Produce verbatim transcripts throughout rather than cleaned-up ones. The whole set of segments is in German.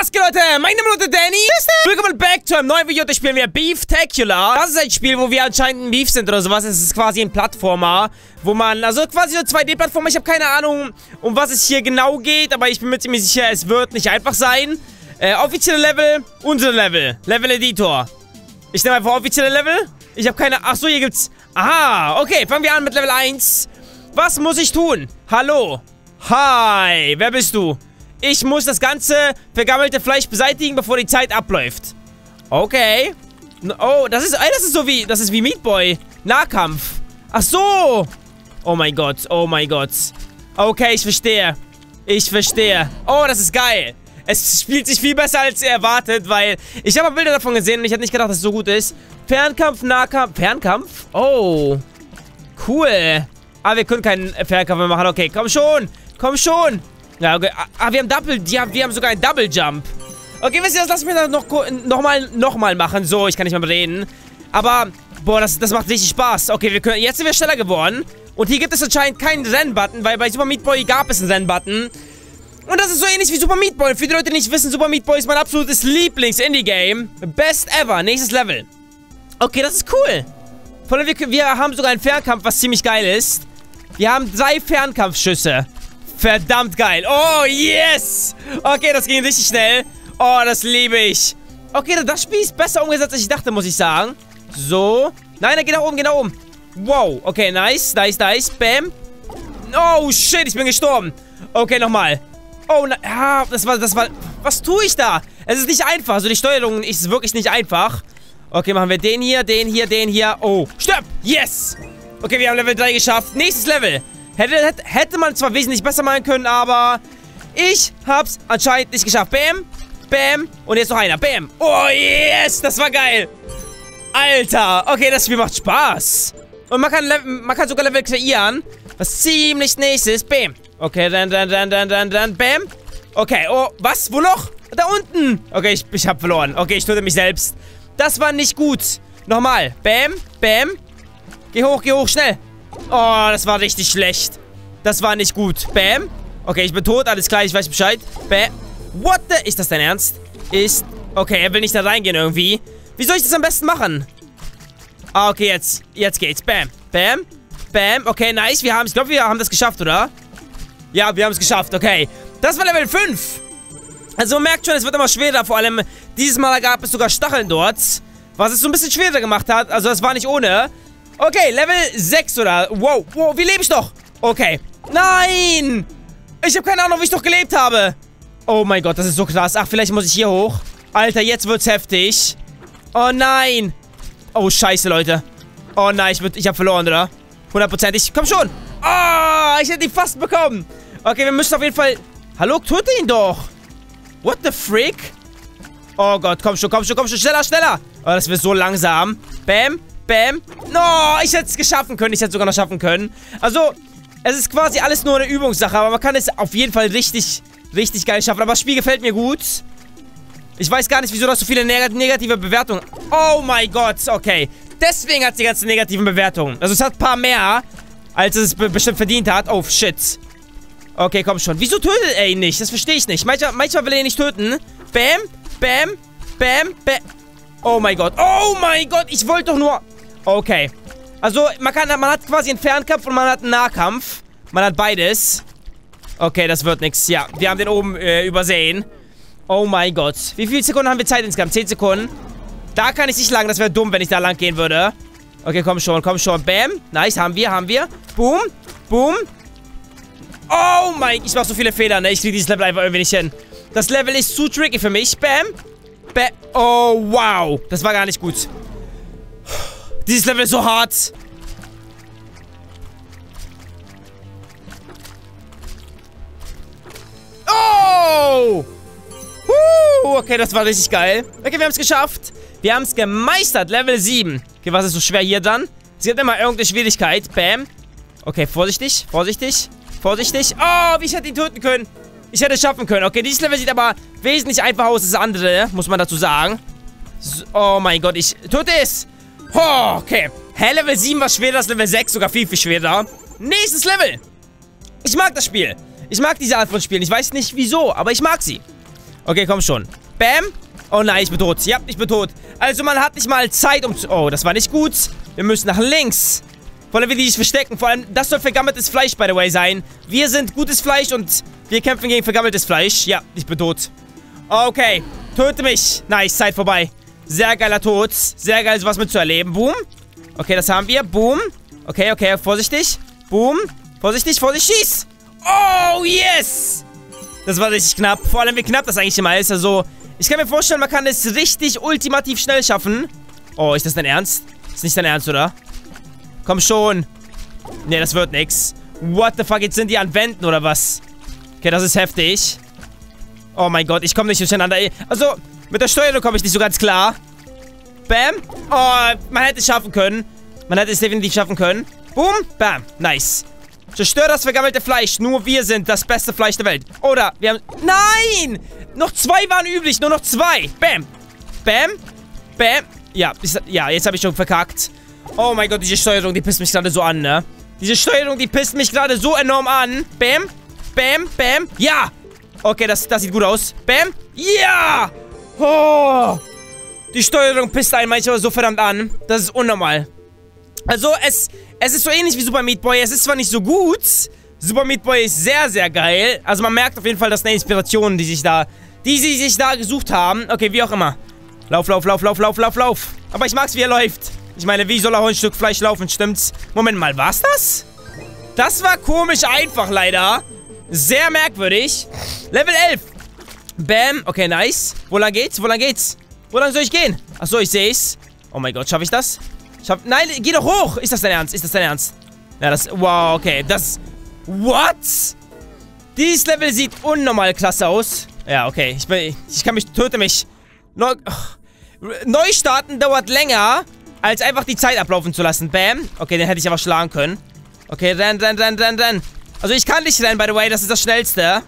Was geht, Leute? Mein Name ist Danny. Willkommen back zu einem neuen Video. Da spielen wir Beeftacular. Das ist ein Spiel, wo wir anscheinend ein Beef sind oder sowas. Es ist quasi ein Plattformer, wo man, also quasi so zwei D-Plattformer. Ich habe keine Ahnung, um was es hier genau geht, aber ich bin mir ziemlich sicher, es wird nicht einfach sein. Äh, offizielle Level, unsere Level. Level Editor. Ich nehme einfach offizielle Level. Ich habe keine, ach so, hier gibt's, aha, okay, fangen wir an mit Level eins. Was muss ich tun? Hallo. Hi, wer bist du? Ich muss das ganze vergammelte Fleisch beseitigen, bevor die Zeit abläuft. Okay. Oh, das ist, ey, das ist so wie, das ist wie Meat Boy. Nahkampf. Ach so. Oh mein Gott, oh mein Gott. Okay, ich verstehe. Ich verstehe. Oh, das ist geil. Es spielt sich viel besser als erwartet, weil ich habe Bilder davon gesehen und ich hätte nicht gedacht, dass es so gut ist. Fernkampf, Nahkampf, Fernkampf? Oh. Cool. Aber wir können keinen Fernkampf mehr machen. Okay, komm schon. Komm schon. Ja, okay. Ah, wir haben Double, ja, wir haben sogar einen Double Jump. Okay, wisst ihr, das lassen wir dann noch, noch, mal, noch mal machen. So, ich kann nicht mehr reden. Aber, boah, das, das macht richtig Spaß. Okay, wir können, jetzt sind wir schneller geworden. Und hier gibt es anscheinend keinen Rennbutton, weil bei Super Meat Boy gab es einen Rennbutton. Und das ist so ähnlich wie Super Meat Boy. Für die Leute, die nicht wissen, Super Meat Boy ist mein absolutes Lieblings-Indie-Game. Best ever. Nächstes Level. Okay, das ist cool. Vor allem, wir, wir haben sogar einen Fernkampf, was ziemlich geil ist. Wir haben drei Fernkampfschüsse. Verdammt geil. Oh, yes. Okay, das ging richtig schnell. Oh, das liebe ich. Okay, das Spiel ist besser umgesetzt, als ich dachte, muss ich sagen. So. Nein, nein, geh nach oben, geh nach oben. Wow. Okay, nice, nice, nice. Bam. Oh, shit, ich bin gestorben. Okay, nochmal. Oh, na, ja, das war, das war, was tue ich da? Es ist nicht einfach. Also die Steuerung ist wirklich nicht einfach. Okay, machen wir den hier, den hier, den hier. Oh, stirb. Yes. Okay, wir haben Level drei geschafft. Nächstes Level. Hätte, hätte, hätte man zwar wesentlich besser machen können, aber ich hab's anscheinend nicht geschafft. Bam, bam. Und jetzt noch einer. Bam. Oh, yes. Das war geil. Alter. Okay, das Spiel macht Spaß. Und man kann, man kann sogar Level kreieren, was ziemlich nice ist. Bam. Okay, dann, dann, dann, dann, dann, dann. Bam. Okay, oh, was? Wo noch? Da unten. Okay, ich, ich hab verloren. Okay, ich töte mich selbst. Das war nicht gut. Nochmal. Bam, bam. Geh hoch, geh hoch, schnell. Oh, das war richtig schlecht. Das war nicht gut. Bam. Okay, ich bin tot. Alles klar, ich weiß Bescheid. Bam. What the... Ist das dein Ernst? Ist... Okay, er will nicht da reingehen irgendwie. Wie soll ich das am besten machen? Ah, okay, jetzt... Jetzt geht's. Bam. Bam. Bam. Okay, nice. Wir haben... Ich glaube, wir haben das geschafft, oder? Ja, wir haben es geschafft. Okay. Das war Level fünf. Also, man merkt schon, es wird immer schwerer. Vor allem, dieses Mal gab es sogar Stacheln dort. Was es so ein bisschen schwerer gemacht hat. Also, das war nicht ohne... Okay, Level sechs oder... Wow, wow, wie lebe ich doch? Okay. Nein! Ich habe keine Ahnung, wie ich doch gelebt habe. Oh mein Gott, das ist so krass. Ach, vielleicht muss ich hier hoch. Alter, jetzt wird's heftig. Oh nein. Oh, scheiße, Leute. Oh nein, ich, ich habe verloren, oder? hundertprozentig. Komm schon. Oh, ich hätte ihn fast bekommen. Okay, wir müssen auf jeden Fall... Hallo, töte ihn doch. What the frick? Oh Gott, komm schon, komm schon, komm schon. Schneller, schneller. Oh, das wird so langsam. Bam. Bam. No, ich hätte es geschaffen können. Ich hätte es sogar noch schaffen können. Also, es ist quasi alles nur eine Übungssache. Aber man kann es auf jeden Fall richtig, richtig geil schaffen. Aber das Spiel gefällt mir gut. Ich weiß gar nicht, wieso das so viele neg negative Bewertungen... Oh mein Gott, okay. Deswegen hat es die ganzen negativen Bewertungen. Also, es hat ein paar mehr, als es be bestimmt verdient hat. Oh, shit. Okay, komm schon. Wieso tötet er ihn nicht? Das verstehe ich nicht. Manchmal, manchmal will er ihn nicht töten. Bam, bam, bam, bam. Oh mein Gott. Oh mein Gott. Ich wollte doch nur... Okay. Also, man kann, man hat quasi einen Fernkampf und man hat einen Nahkampf. Man hat beides. Okay, das wird nichts. Ja, wir haben den oben äh, übersehen. Oh mein Gott. Wie viele Sekunden haben wir Zeit insgesamt? zehn Sekunden. Da kann ich nicht lang. Das wäre dumm, wenn ich da lang gehen würde. Okay, komm schon, komm schon. Bam. Nice, haben wir, haben wir. Boom. Boom. Oh mein... Ich mache so viele Fehler, ne? Ich kriege dieses Level einfach irgendwie nicht hin. Das Level ist zu tricky für mich. Bam. Bam. Oh, wow. Das war gar nicht gut. Dieses Level ist so hart. Oh! Uh, okay, das war richtig geil. Okay, wir haben es geschafft. Wir haben es gemeistert. Level sieben. Okay, was ist so schwer hier dann? Sie hat immer irgendeine Schwierigkeit. Bam. Okay, vorsichtig, vorsichtig, vorsichtig. Oh, wie ich hätte ihn töten können. Ich hätte es schaffen können. Okay, dieses Level sieht aber wesentlich einfacher aus als das andere, muss man dazu sagen. So, oh mein Gott, ich töte es. Oh, okay. Hä, Level sieben war schwerer, das Level sechs sogar viel, viel schwerer. Nächstes Level. Ich mag das Spiel. Ich mag diese Art von Spielen. Ich weiß nicht wieso, aber ich mag sie. Okay, komm schon. Bam. Oh nein, ich bin tot. Ja, ich bin tot. Also man hat nicht mal Zeit, um zu... Oh, das war nicht gut. Wir müssen nach links. Vor allem, wie die sich verstecken. Vor allem, das soll vergammeltes Fleisch, by the way, sein. Wir sind gutes Fleisch und wir kämpfen gegen vergammeltes Fleisch. Ja, ich bin tot. Okay. Töte mich. Nice, Zeit vorbei. Sehr geiler Tod. Sehr geil, sowas mitzuerleben. Boom. Okay, das haben wir. Boom. Okay, okay, vorsichtig. Boom. Vorsichtig, vorsichtig, schieß. Oh, yes. Das war richtig knapp. Vor allem, wie knapp das eigentlich immer ist. Also, ich kann mir vorstellen, man kann es richtig ultimativ schnell schaffen. Oh, ist das dein Ernst? Ist nicht dein Ernst, oder? Komm schon. Ne, das wird nix. What the fuck, jetzt sind die an Wänden, oder was? Okay, das ist heftig. Oh mein Gott, ich komme nicht durcheinander. Also, mit der Steuerung komme ich nicht so ganz klar. Bam. Oh, man hätte es schaffen können. Man hätte es definitiv schaffen können. Boom. Bam. Nice. Zerstör das vergammelte Fleisch. Nur wir sind das beste Fleisch der Welt. Oder wir haben... Nein! Noch zwei waren üblich. Nur noch zwei. Bam. Bam. Bam. Ja, ja, jetzt habe ich schon verkackt. Oh mein Gott, diese Steuerung, die pisst mich gerade so an, ne? Diese Steuerung, die pisst mich gerade so enorm an. Bam. Bam. Bam. Ja. Okay, das, das sieht gut aus. Bam. Ja. Oh. Die Steuerung pisst einen manchmal so verdammt an. Das ist unnormal. Also, es, es ist so ähnlich wie Super Meat Boy. Es ist zwar nicht so gut. Super Meat Boy ist sehr, sehr geil. Also, man merkt auf jeden Fall, dass eine Inspiration, die sich da, die sie sich da gesucht haben. Okay, wie auch immer. Lauf, lauf, lauf, lauf, lauf, lauf, lauf. Aber ich mag's, wie er läuft. Ich meine, wie soll er auch ein Stück Fleisch laufen, stimmt's? Moment mal, war's das? Das war komisch einfach, leider. Sehr merkwürdig. Level elf. Bam. Okay, nice. Wo lang geht's? Wo lang geht's? Wo lang soll ich gehen? Achso, ich seh's. Oh mein Gott, schaffe ich das? Schaff... Nein, geh doch hoch. Ist das dein Ernst? Ist das dein Ernst? Ja, das... Wow, okay. Das... What? Dieses Level sieht unnormal klasse aus. Ja, okay. Ich, bin, ich kann mich... Töte mich. Neu, oh. Neu starten dauert länger, als einfach die Zeit ablaufen zu lassen. Bam. Okay, den hätte ich aber schlagen können. Okay, renn, renn, renn, renn, renn. Also ich kann nicht rennen, by the way. Das ist das Schnellste.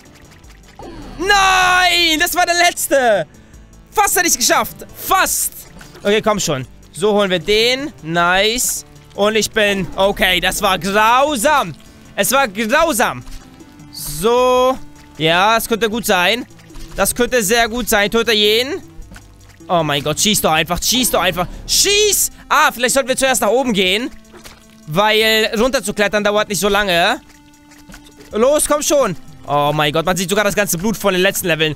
Nein! Das war der letzte! Fast hätte ich es geschafft. Fast! Okay, komm schon. So, holen wir den. Nice. Und ich bin... Okay, das war grausam. Es war grausam. So. Ja, das könnte gut sein. Das könnte sehr gut sein. Töte jeden. Oh mein Gott, schieß doch einfach. Schieß doch einfach. Schieß! Ah, vielleicht sollten wir zuerst nach oben gehen. Weil runter zu klettern dauert nicht so lange. Los, komm schon. Oh mein Gott, man sieht sogar das ganze Blut von den letzten Leveln.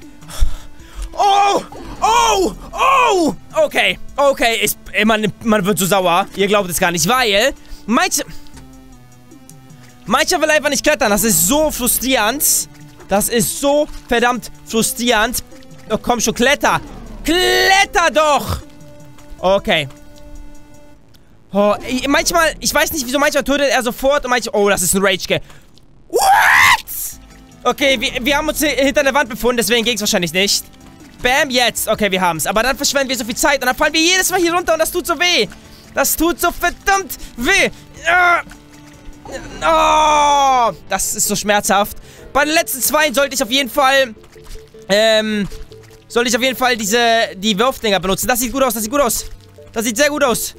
Oh! Oh! Oh! Okay, okay. Ich, man, man wird so sauer. Ihr glaubt es gar nicht, weil... Manche... Mancher will einfach nicht klettern. Das ist so frustrierend. Das ist so verdammt frustrierend. Oh, komm schon, kletter. Kletter doch! Okay. Oh, ich, manchmal... Ich weiß nicht, wieso manchmal tötet er sofort und manchmal... Oh, das ist ein Rage-Game. What? Okay, wir, wir haben uns hinter der Wand befunden, deswegen ging es wahrscheinlich nicht. Bam, jetzt. Okay, wir haben es. Aber dann verschwenden wir so viel Zeit und dann fallen wir jedes Mal hier runter und das tut so weh. Das tut so verdammt weh. Oh, das ist so schmerzhaft. Bei den letzten zwei sollte ich auf jeden Fall, ähm, sollte ich auf jeden Fall diese, die Wurfdinger benutzen. Das sieht gut aus, das sieht gut aus. Das sieht sehr gut aus.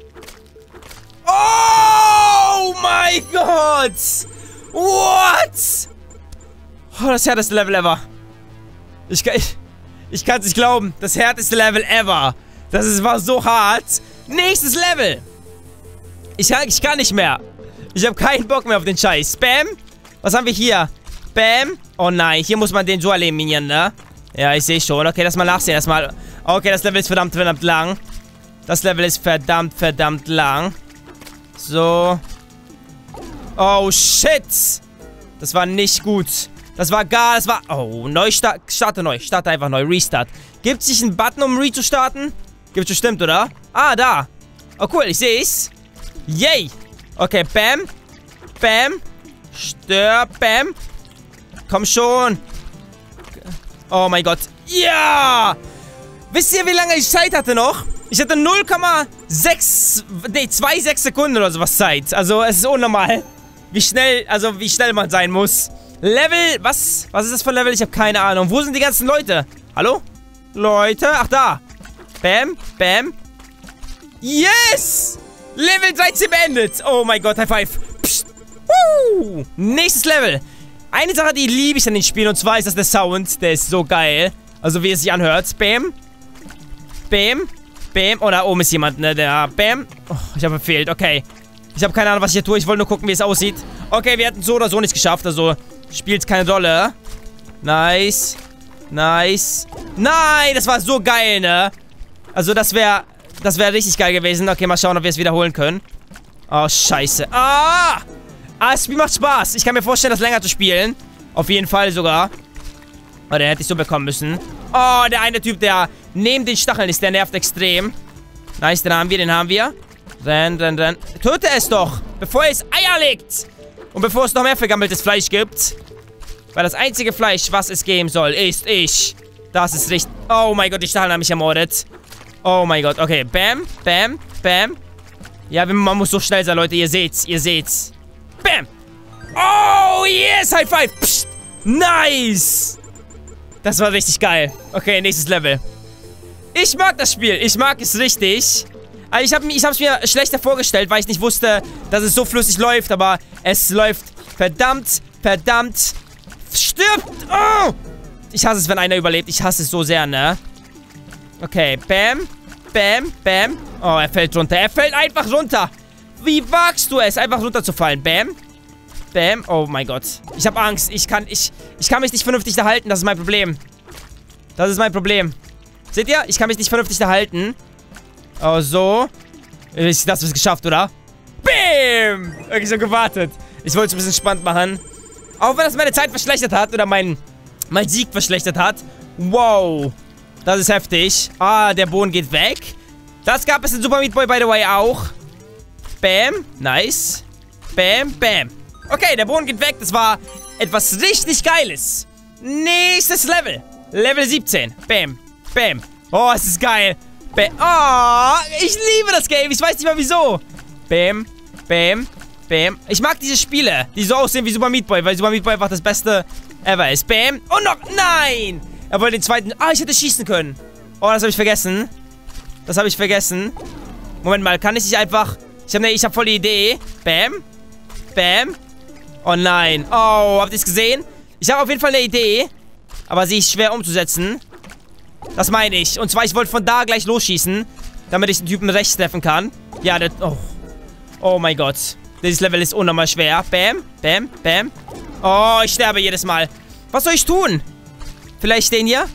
Oh mein Gott. What? Oh, das härteste Level ever. Ich kann... Ich, Ich kann es nicht glauben. Das härteste Level ever. Das ist, war so hart. Nächstes Level. Ich, ich kann nicht mehr. Ich habe keinen Bock mehr auf den Scheiß. Bam. Was haben wir hier? Bam. Oh nein, hier muss man den so eliminieren, ne? Ja, ich sehe schon. Okay, lass mal nachsehen. Lass mal. Okay, das Level ist verdammt, verdammt lang. Das Level ist verdammt, verdammt lang. So. Oh, shit. Das war nicht gut. Das war gar, das war... Oh, neu start, starte neu. Starte einfach neu. Restart. Gibt es nicht einen Button, um Re zu starten? Gibt es bestimmt, oder? Ah, da. Oh, cool. Ich sehe es. Yay. Okay, bam. Bam. Stirb. Bam. Komm schon. Oh mein Gott. Ja. Wisst ihr, wie lange ich Zeit hatte noch? Ich hatte null Komma sechs... Nee, zwei Komma sechs Sekunden oder sowas Zeit. Also, es ist unnormal. Wie schnell... Also, wie schnell man sein muss. Level, was? Was ist das für ein Level? Ich habe keine Ahnung. Wo sind die ganzen Leute? Hallo? Leute? Ach, da. Bam, bam. Yes! Level dreizehn beendet. Oh mein Gott, High Five. Psst. Woo! Nächstes Level. Eine Sache, die liebe ich an den Spielen, und zwar ist das der Sound. Der ist so geil. Also, wie es sich anhört. Bam. Bam. Bam. Oh, da oben ist jemand, ne? Der. Bam. Oh, ich habe verfehlt. Okay. Ich habe keine Ahnung, was ich hier tue. Ich wollte nur gucken, wie es aussieht. Okay, wir hätten so oder so nichts geschafft. Also, spielt keine Rolle. Nice. Nice. Nein, das war so geil, ne? Also, das wäre... Das wäre richtig geil gewesen. Okay, mal schauen, ob wir es wiederholen können. Oh, scheiße. Ah! Ah, das Spiel macht Spaß. Ich kann mir vorstellen, das länger zu spielen. Auf jeden Fall sogar. Oh, den hätte ich so bekommen müssen. Oh, der eine Typ, der neben den Stacheln ist, der nervt extrem. Nice, den haben wir, den haben wir. Renn, renn, renn. Töte es doch, bevor es Eier legt. Und bevor es noch mehr vergammeltes Fleisch gibt. Weil das einzige Fleisch, was es geben soll, ist ich. Das ist richtig... Oh mein Gott, die Stacheln haben mich ermordet. Oh mein Gott, okay. Bam, bam, bam. Ja, man muss so schnell sein, Leute. Ihr seht's, ihr seht's. Bam. Oh, yes, High Five. Psst. Nice. Das war richtig geil. Okay, nächstes Level. Ich mag das Spiel. Ich mag es richtig. Also ich habe ich hab's mir schlechter vorgestellt, weil ich nicht wusste, dass es so flüssig läuft. Aber es läuft verdammt, verdammt. Stirbt. Oh. Ich hasse es, wenn einer überlebt. Ich hasse es so sehr, ne? Okay, bam, bam, bam. Oh, er fällt runter. Er fällt einfach runter. Wie wagst du es, einfach runterzufallen? Bam, bam. Oh mein Gott. Ich habe Angst. Ich kann, ich, ich kann mich nicht vernünftig da halten. Das ist mein Problem. Das ist mein Problem. Seht ihr? Ich kann mich nicht vernünftig da halten. Oh, so. Das ist geschafft, oder? Bam! Okay, schon gewartet. Ich wollte es ein bisschen spannend machen. Auch wenn das meine Zeit verschlechtert hat. Oder mein, mein Sieg verschlechtert hat. Wow. Das ist heftig. Ah, der Boden geht weg. Das gab es in Super Meat Boy, by the way, auch. Bam. Nice. Bam, bam. Okay, der Boden geht weg. Das war etwas richtig Geiles. Nächstes Level. Level siebzehn. Bam. Bam. Oh, es ist geil. Bam. Oh, ich liebe das Game. Ich weiß nicht mal wieso. Bam. Bam. Bam. Ich mag diese Spiele, die so aussehen wie Super Meat Boy, weil Super Meat Boy einfach das Beste ever ist. Bam. Und noch. Nein. Er wollte den zweiten... Ah, ich hätte schießen können. Oh, das habe ich vergessen. Das habe ich vergessen. Moment mal, kann ich nicht einfach... Ich habe ne, ich hab voll die Idee. Bam. Bam. Oh nein. Oh, habt ihr es gesehen? Ich habe auf jeden Fall eine Idee. Aber sie ist schwer umzusetzen. Das meine ich. Und zwar, ich wollte von da gleich losschießen. Damit ich den Typen rechts treffen kann. Ja, der... Oh. Oh mein Gott. Dieses Level ist unnormal schwer. Bam. Bam. Bam. Oh, ich sterbe jedes Mal. Was soll ich tun? Vielleicht den hier?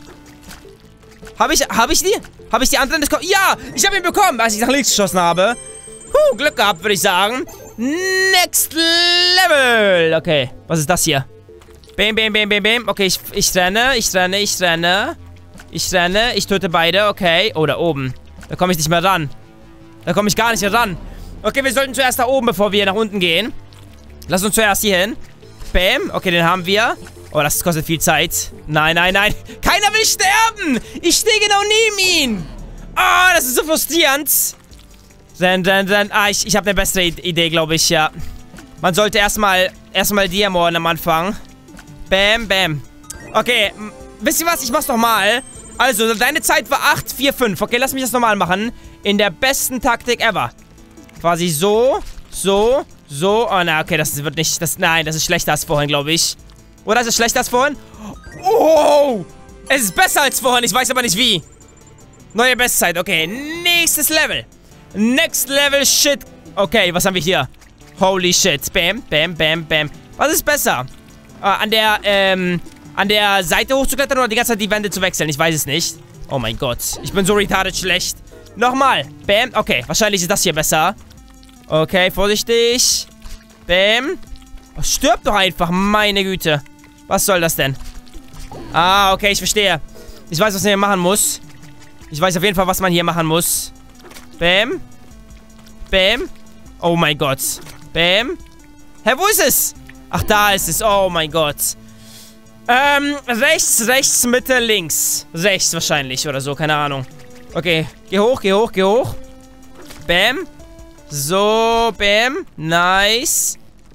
Habe ich, habe ich die? Habe ich die anderen? Ja, ich habe ihn bekommen, als ich nach links geschossen habe. Puh, Glück gehabt, würde ich sagen. Next Level. Okay, was ist das hier? Bam, bam, bam, bam, bam. Okay, ich, ich renne, ich renne, ich renne. Ich renne, ich töte beide, okay. Oh, da oben. Da komme ich nicht mehr ran. Da komme ich gar nicht mehr ran. Okay, wir sollten zuerst da oben, bevor wir nach unten gehen. Lass uns zuerst hier hin. Bam, okay, den haben wir. Oh, das kostet viel Zeit. Nein, nein, nein. Keiner will sterben. Ich stehe genau neben ihn. Ah, oh, das ist so frustrierend. Dann, dann, dann. Ah, ich, ich habe eine bessere Idee, glaube ich, ja. Man sollte erstmal erstmal die ermorden am Anfang. Bam, bam. Okay, wisst ihr was? Ich mach's nochmal. Also, deine Zeit war acht, vier, fünf. Okay, lass mich das nochmal machen. In der besten Taktik ever. Quasi so, so, so. Oh, na, okay, das wird nicht... Das, nein, das ist schlechter als vorhin, glaube ich. Oder ist es schlechter als vorhin? Oh! Es ist besser als vorhin. Ich weiß aber nicht wie. Neue Bestzeit. Okay, nächstes Level. Next Level Shit. Okay, was haben wir hier? Holy shit. Bam, bam, bam, bam. Was ist besser? Äh, an der, ähm, an der Seite hochzuklettern oder die ganze Zeit die Wände zu wechseln? Ich weiß es nicht. Oh mein Gott. Ich bin so retarded schlecht. Nochmal. Bam. Okay, wahrscheinlich ist das hier besser. Okay, vorsichtig. Bam. Oh, stirb doch einfach. Meine Güte. Was soll das denn? Ah, okay, ich verstehe. Ich weiß, was man hier machen muss. Ich weiß auf jeden Fall, was man hier machen muss. Bam. Bam. Oh mein Gott. Bam. Hä, wo ist es? Ach, da ist es. Oh mein Gott. Ähm, rechts, rechts, Mitte, links. Rechts wahrscheinlich oder so, keine Ahnung. Okay, geh hoch, geh hoch, geh hoch. Bam. So, bam. Nice.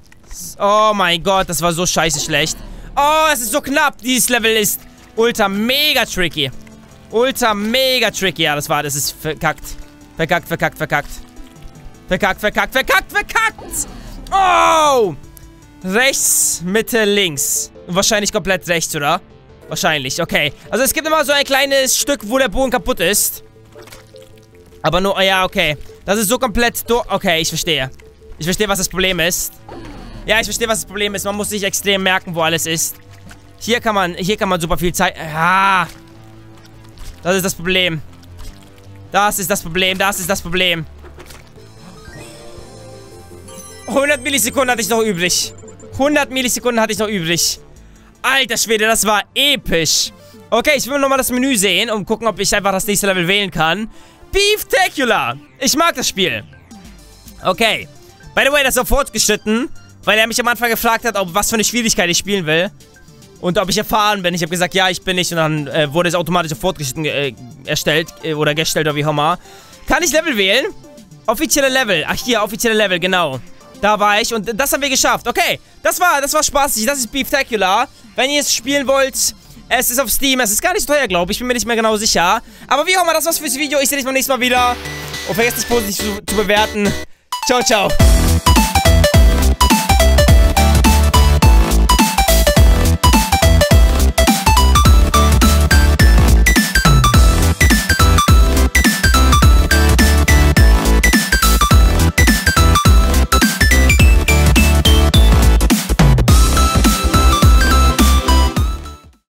Oh mein Gott, das war so scheiße schlecht. Oh, es ist so knapp. Dieses Level ist ultra mega tricky. Ultra mega tricky. Ja, das war, das ist verkackt. Verkackt, verkackt, verkackt. Verkackt, verkackt, verkackt, verkackt. Oh! Rechts, Mitte, links. Wahrscheinlich komplett rechts, oder? Wahrscheinlich, okay. Also es gibt immer so ein kleines Stück, wo der Boden kaputt ist. Aber nur, ja, okay. Das ist so komplett durch. Okay, ich verstehe. Ich verstehe, was das Problem ist. Ja, ich verstehe, was das Problem ist. Man muss sich extrem merken, wo alles ist. Hier kann man, hier kann man super viel Zeit... Ja. Das ist das Problem. Das ist das Problem, das ist das Problem. hundert Millisekunden hatte ich noch übrig. hundert Millisekunden hatte ich noch übrig. Alter Schwede, das war episch. Okay, ich will nochmal das Menü sehen und gucken, ob ich einfach das nächste Level wählen kann. Beeftacular. Ich mag das Spiel. Okay. By the way, das ist auch fortgeschritten, weil er mich am Anfang gefragt hat, ob was für eine Schwierigkeit ich spielen will. Und ob ich erfahren bin. Ich habe gesagt, ja, ich bin nicht. Und dann äh, wurde es automatisch auf fortgeschritten äh, erstellt. Äh, oder gestellt, oder wie auch immer. Kann ich Level wählen? Offizielle Level. Ach, hier, offizielle Level, genau. Da war ich. Und das haben wir geschafft. Okay, das war, das war spaßig. Das ist Beeftacular. Wenn ihr es spielen wollt, es ist auf Steam. Es ist gar nicht so teuer, glaube ich. Ich bin mir nicht mehr genau sicher. Aber wie auch immer, das war's fürs Video. Ich sehe dich beim nächsten Mal wieder. Und vergesst nicht positiv zu, zu bewerten. Ciao, ciao.